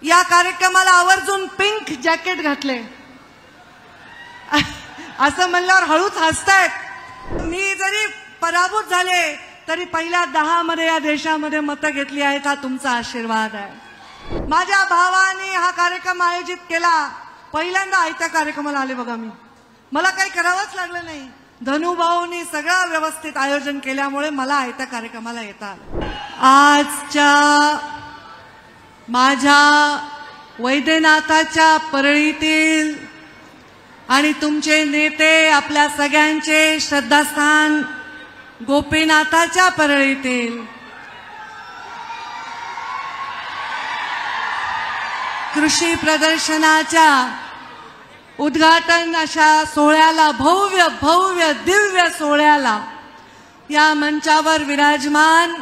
या कार्यक्रमाला आवर्जून पिंक जॅकेट घातले असं म्हणल्यावर हळूच हसतायत। मी जरी पराभूत झाले तरी पहिल्या 10 मध्ये या देशामध्ये मतं घेतली आहेत, हा तुमचा आशीर्वाद आहे। माझ्या भावाने हा कार्यक्रम आयोजित केला, पहिल्यांदा आयत्या कार्यक्रमाला आले बघा मी, मला काही करावंच लागलं नाही। धनुभाऊंनी सगळं व्यवस्थित आयोजन केल्यामुळे मला आयत्या कार्यक्रमाला येता आलं। आजच्या माझ्या वैद्यनाथाच्या परळीतील आणि तुमचे नेते आपल्या सगळ्यांचे श्रद्धास्थान गोपीनाथाच्या परळीतील कृषी प्रदर्शनाच्या उद्घाटन अशा सोहळ्याला, भव्य भव्य दिव्य सोहळ्याला या मंचावर विराजमान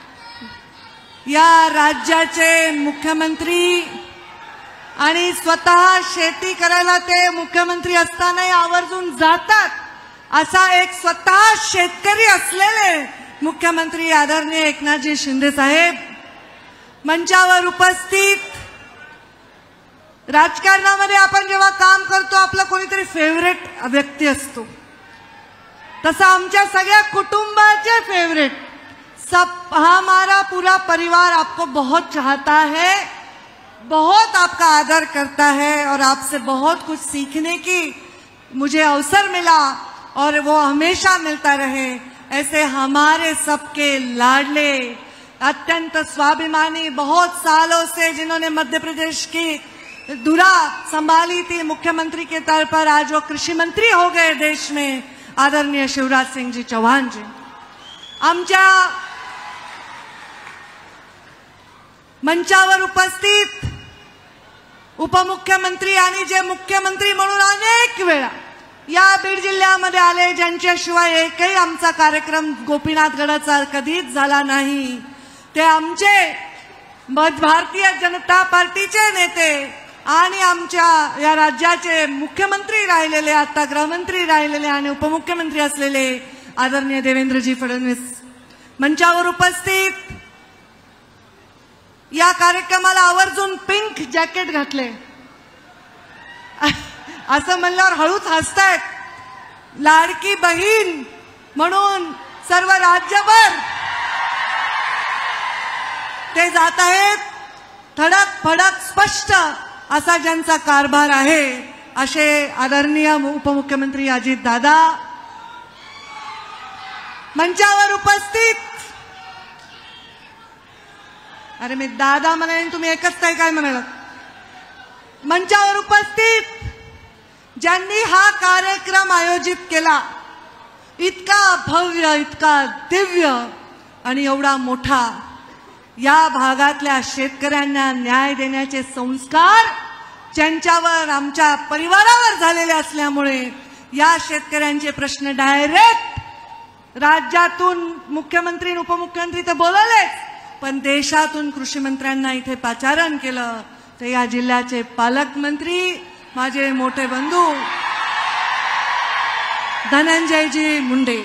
या राज्याचे मुख्यमंत्री आणि स्वतः शेती करायला ते मुख्यमंत्री असतानाही आवर्जून जातात असा एक स्वतः शेतकरी असलेले मुख्यमंत्री आदरणीय एकनाथजी शिंदे साहेब मंचावर उपस्थित। राजकारणामध्ये आपण जेव्हा काम करतो आपला कोणीतरी फेवरेट व्यक्ती असतो, तसा आमच्या सगळ्या कुटुंबाचे फेवरेट, हमारा पूरा परिवार आपको बहुत चाहता है, बहुत आपका आदर करता है और आपसे बहुत कुछ सीखने की मुझे अवसर मिला और वो हमेशा मिलता रहे। ऐसे हमारे सबके लाडले, अत्यंत स्वाभिमानी, बहुत सालों से जिन्होंने मध्य प्रदेश की धुरा संभाली थी मुख्यमंत्री के तौर पर, आज वो कृषि मंत्री हो गए देश में, आदरणीय शिवराज सिंह जी चौहान जी। आमच्या मंचावर उपस्थित उपमुख्यमंत्री आणि जे मुख्यमंत्री म्हणून अनेक वेळा या बीड जिल्ह्यामध्ये आले, ज्यांच्याशिवाय एकही आमचा कार्यक्रम गोपीनाथगडाचा कधीच झाला नाही, ते आमचे भारतीय जनता पार्टीचे नेते आणि आमच्या या राज्याचे मुख्यमंत्री राहिलेले, आता गृहमंत्री राहिलेले आणि उपमुख्यमंत्री असलेले आदरणीय देवेंद्रजी फडणवीस मंचावर उपस्थित। या कार्यक्रमाला आवर्जून पिंक जॅकेट घातले असं म्हणल्यावर हळूच हसतायत। लाडकी बहीण म्हणून सर्व राज्यभर ते जात आहेत, ठळक फडक स्पष्ट असा ज्यांचा कारभार आहे असे आदरणीय उपमुख्यमंत्री अजित दादा मंचावर उपस्थित। अरे मी दादा म्हणाले, तुम्ही एकच काय म्हणाल? मंचावर उपस्थित ज्यांनी हा कार्यक्रम आयोजित केला, इतका भव्य, इतका दिव्य आणि एवढा मोठा, या भागातल्या शेतकऱ्यांना न्याय देण्याचे संस्कार ज्यांच्यावर, आमच्या परिवारावर झालेले असल्यामुळे या शेतकऱ्यांचे प्रश्न डायरेक्ट राज्यातून मुख्यमंत्री उपमुख्यमंत्री तर बोलवलेच, पण देशातून कृषी मंत्र्यांना इथे पाचारण केलं। तर या जिल्ह्याचे पालकमंत्री माझे मोठे बंधू धनंजयजी मुंडे,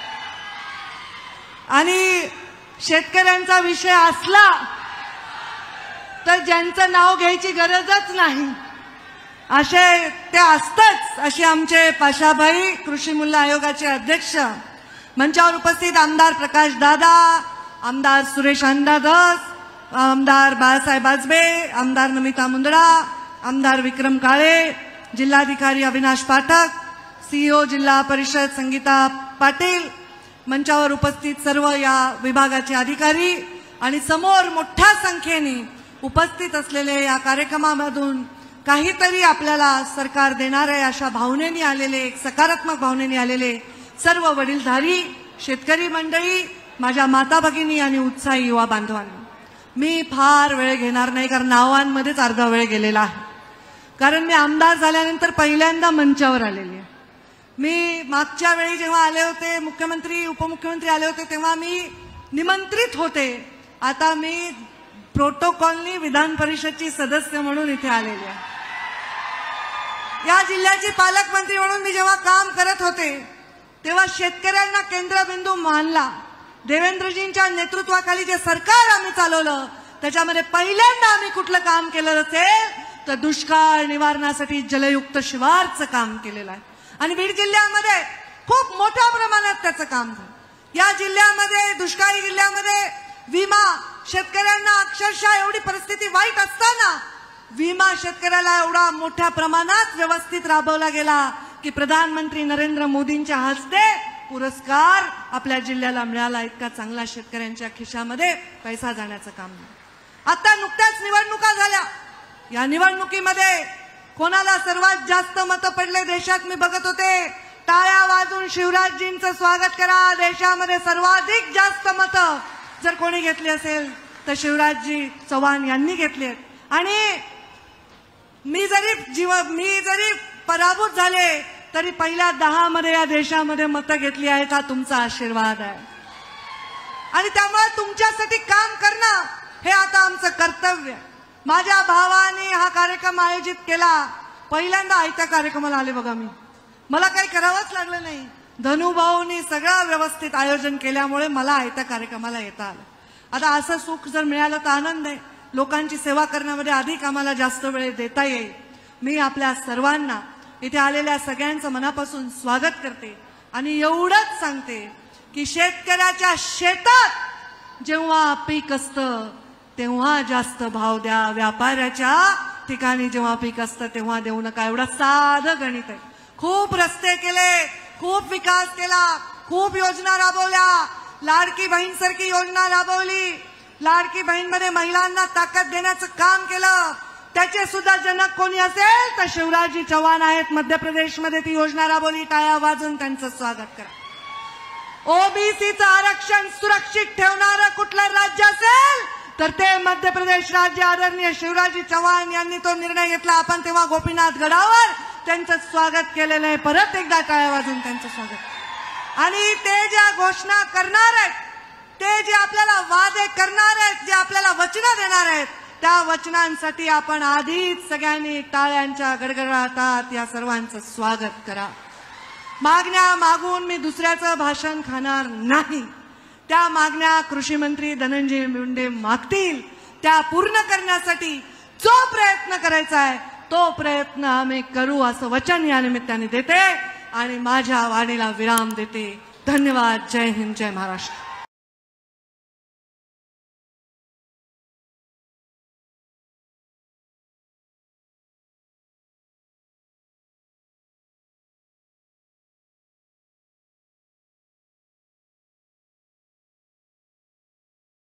आणि शेतकऱ्यांचा विषय असला तर ज्यांचं नाव घ्यायची गरजच नाही असे ते असतच, असे आमचे पाशाभाई कृषी मूल्य आयोगाचे अध्यक्ष मंचावर उपस्थित आमदार प्रकाश दादा, आमदार सुरेश अंडाधस, आमदार बाळासाहेब आजबे, आमदार नमिता मुंदडा, आमदार विक्रम काळे, जिल्हाधिकारी अविनाश पाठक, सीईओ जिल्हा परिषद संगीता पाटील, मंचावर उपस्थित सर्व या विभागाचे अधिकारी आणि समोर मोठ्या संख्येने उपस्थित असलेले या कार्यक्रमामधून काहीतरी आपल्याला सरकार देणार आहे अशा भावनेने आलेले, एक सकारात्मक भावनेने आलेले सर्व वडीलधारी शेतकरी मंडळी, माझ्या माता भगिनी आणि उत्साही युवा बांधवांनी, मी फार वेळ घेणार नाही कारण नावांमध्येच अर्धा वेळ गेलेला आहे। कारण मी आमदार झाल्यानंतर पहिल्यांदा मंचावर आलेली आहे। मी मागच्या वेळी जेव्हा आले होते, मुख्यमंत्री उपमुख्यमंत्री आले होते तेव्हा मी निमंत्रित होते, आता मी प्रोटोकॉलनी विधान परिषदची सदस्य म्हणून इथे आलेली आहे। या जिल्ह्याची पालकमंत्री म्हणून मी जेव्हा काम करत होते तेव्हा शेतकऱ्यांना केंद्रबिंदू मानला। देवेंद्रजींच्या नेतृत्वाखाली जे सरकार आम्ही चालवलं त्याच्यामध्ये पहिल्यांदा आम्ही कुठलं काम केलं असेल तर दुष्काळ निवारणासाठी जलयुक्त शिवारचं काम केलेलं आहे. आणि बीड जिल्ह्यामध्ये खूप मोठ्या प्रमाणात त्याचं काम झालं. या जिल्ह्यामध्ये दुष्काळी जिल्ह्यामध्ये विमा शेतकऱ्यांना अक्षरशः एवढी परिस्थिती वाईट असताना विमा शेतकऱ्याला एवढा मोठ्या प्रमाणात व्यवस्थित राबवला गेला की प्रधानमंत्री नरेंद्र मोदींच्या हस्ते पुरस्कार आपल्या जिल्ह्याला मिळाला. इतका चांगला शेतकऱ्यांच्या खिशामध्ये पैसा जाण्याचं काम नाही. आता नुकत्याच निवडणुका झाल्या. या निवडणुकीमध्ये कोणाला सर्वात जास्त मतं पडले देशात मी बघत होते. टाळ्या वाजून शिवराजजींचं स्वागत करा. देशामध्ये सर्वाधिक जास्त मतं जर कोणी घेतली असेल तर शिवराजजी चव्हाण यांनी घेतली आहेत. आणि मी जरी पराभूत झाले तरी पहिल्या 10 मध्ये या देशामध्ये मतं घेतली आहेत. हा तुमचा आशीर्वाद आहे आणि त्यामुळे तुमच्यासाठी काम करणं हे आता आमचं कर्तव्य आहे. माझ्या भावाने हा कार्यक्रम आयोजित केला. पहिल्यांदा आयत्या कार्यक्रमाला आले बघा मी. मला काही करावंच लागलं नाही. धनुभाऊनी सगळं व्यवस्थित आयोजन केल्यामुळे मला आयत्या कार्यक्रमाला येता आलं. आता असं सुख जर मिळालं तर आनंद आहे. लोकांची सेवा करण्यामध्ये अधिक आम्हाला जास्त वेळ देता येईल. मी आपल्या सर्वांना इथे आलेल्या सगळ्यांचं मनापासून स्वागत करते आणि एवढंच सांगते की शेतकऱ्याच्या शेतात जेव्हा पीक असतं तेव्हा जास्त भाव द्या. व्यापाऱ्याच्या ठिकाणी जेव्हा पीक असतं तेव्हा देऊ नका. एवढं साधं गणित आहे. खूप रस्ते केले, खूप विकास केला, खूप योजना राबवल्या. लाडकी बहीण सारखी योजना राबवली. लाडकी बहीणमध्ये महिलांना ताकद देण्याचं काम केलं. त्याचे सुद्धा जनक कोणी असेल तर शिवराजजी चव्हाण आहेत. मध्य प्रदेशमध्ये ती योजना राबवली. टाळ्या वाजून त्यांचं स्वागत करा. ओबीसीचं आरक्षण सुरक्षित ठेवणारं कुठलं राज्य असेल तर ते मध्य प्रदेश राज्य. आदरणीय शिवराजजी चव्हाण यांनी तो निर्णय घेतला. आपण तेव्हा गोपीनाथ गडावर त्यांचं स्वागत केलेलं आहे. परत एकदा टाळ्या वाजून त्यांचं स्वागत. आणि ते ज्या घोषणा करणार आहेत, ते जे आपल्याला वादे करणार आहेत, जे आपल्याला वचनं देणार आहेत, त्या वचनांसाठी आपण आधीच सगळ्यांनी टाळ्यांच्या गडगडाटात या सर्वांचं स्वागत करा. मागण्या मागून मी दुसऱ्याचं भाषण खाणार नाही. त्या मागण्या कृषी मंत्री धनंजय मुंडे मागतील त्या पूर्ण करण्यासाठी जो प्रयत्न करायचा आहे तो प्रयत्न आम्ही करू असं वचन या निमित्ताने देते आणि माझ्या वाणीला विराम देते. धन्यवाद. जय हिंद, जय महाराष्ट्र.